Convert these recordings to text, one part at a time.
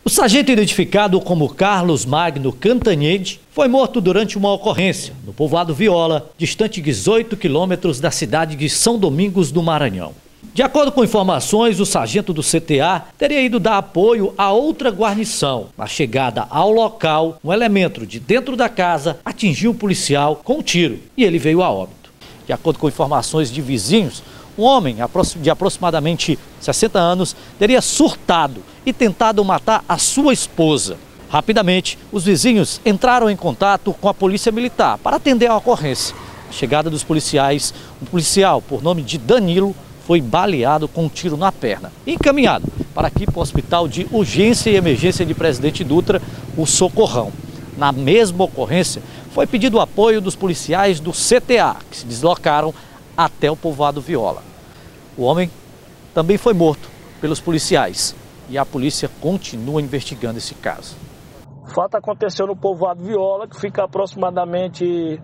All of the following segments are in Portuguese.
O sargento, identificado como Carlos Magno Cantanhede, foi morto durante uma ocorrência no povoado Viola, distante 18 quilômetros da cidade de São Domingos do Maranhão. De acordo com informações, o sargento do CTA teria ido dar apoio a outra guarnição. Na chegada ao local, um elemento de dentro da casa atingiu o policial com um tiro e ele veio a óbito. De acordo com informações de vizinhos, um homem de aproximadamente 60 anos teria surtado e tentado matar a sua esposa. Rapidamente, os vizinhos entraram em contato com a polícia militar para atender a ocorrência. A chegada dos policiais, um policial por nome de Danilo foi baleado com um tiro na perna e encaminhado para aqui para o Hospital de Urgência e Emergência de Presidente Dutra, o Socorrão. Na mesma ocorrência, foi pedido o apoio dos policiais do CTA, que se deslocaram até o povoado Viola. O homem também foi morto pelos policiais e a polícia continua investigando esse caso. O fato aconteceu no povoado Viola, que fica aproximadamente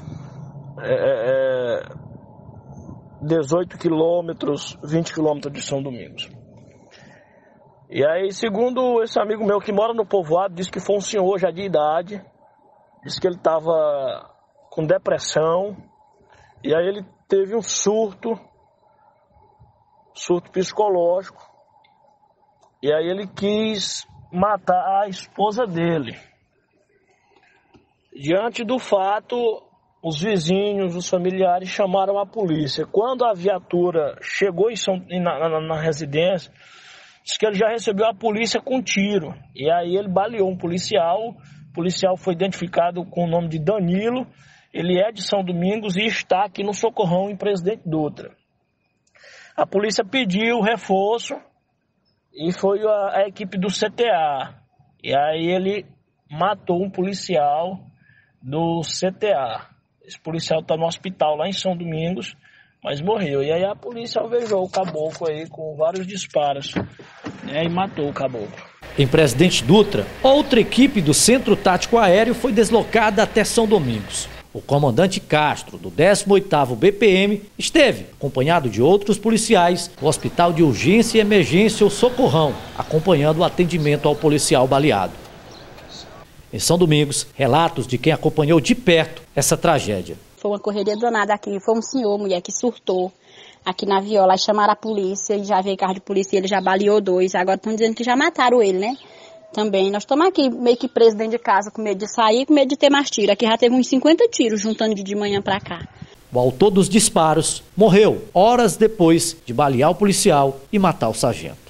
18 quilômetros, 20 quilômetros de São Domingos. E aí, segundo esse amigo meu que mora no povoado, disse que foi um senhor já de idade, disse que ele estava com depressão, e aí ele teve um surto psicológico, e aí ele quis matar a esposa dele. Diante do fato, os vizinhos, os familiares chamaram a polícia. Quando a viatura chegou na residência, disse que ele já recebeu a polícia com tiro. E aí ele baleou um policial. O policial foi identificado com o nome de Danilo. Ele é de São Domingos e está aqui no Socorrão, em Presidente Dutra. A polícia pediu reforço e foi a equipe do CTA. E aí ele matou um policial do CTA. Esse policial está no hospital lá em São Domingos, mas morreu. E aí a polícia alvejou o caboclo aí com vários disparos, e matou o caboclo. Em Presidente Dutra, outra equipe do Centro Tático Aéreo foi deslocada até São Domingos. O comandante Castro, do 18º BPM, esteve, acompanhado de outros policiais, no Hospital de Urgência e Emergência, o Socorrão, acompanhando o atendimento ao policial baleado. Em São Domingos, relatos de quem acompanhou de perto essa tragédia. Foi uma correria danada aqui, foi um senhor, mulher, que surtou aqui na Viola, chamaram a polícia, e já veio carro de polícia, ele já baleou 2, agora estão dizendo que já mataram ele, né? Também, nós estamos aqui meio que presos dentro de casa, com medo de sair, com medo de ter mais tiro. Aqui já teve uns 50 tiros, juntando de manhã para cá. O autor dos disparos morreu horas depois de balear o policial e matar o sargento.